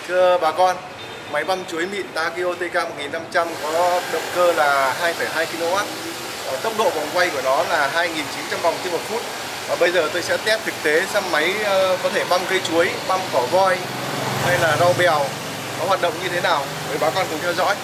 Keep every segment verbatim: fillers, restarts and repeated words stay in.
Thưa bà con, máy băm chuối mịn Takio T K một nghìn năm trăm có động cơ là hai phẩy hai ki lô oát, tốc độ vòng quay của nó là hai nghìn chín trăm vòng trên một phút. Và bây giờ tôi sẽ test thực tế xem máy có thể băm cây chuối, băm cỏ voi hay là rau bèo nó hoạt động như thế nào. Mời bà con cùng theo dõi.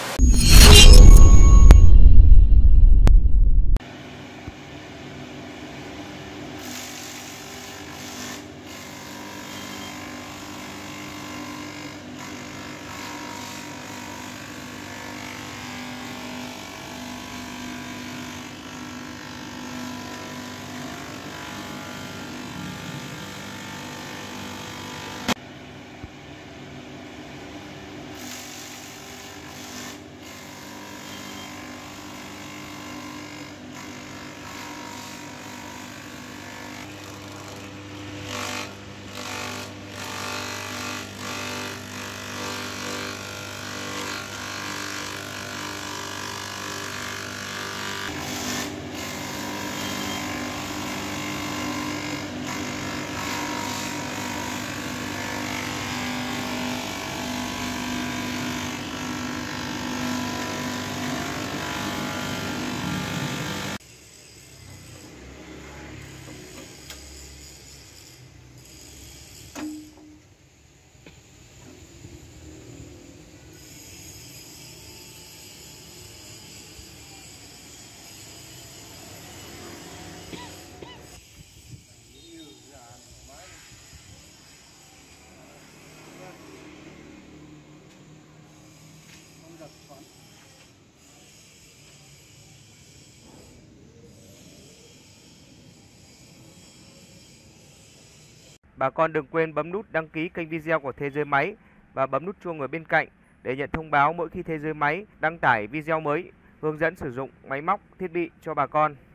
Bà con đừng quên bấm nút đăng ký kênh video của Thế Giới Máy và bấm nút chuông ở bên cạnh để nhận thông báo mỗi khi Thế Giới Máy đăng tải video mới hướng dẫn sử dụng máy móc, thiết bị cho bà con.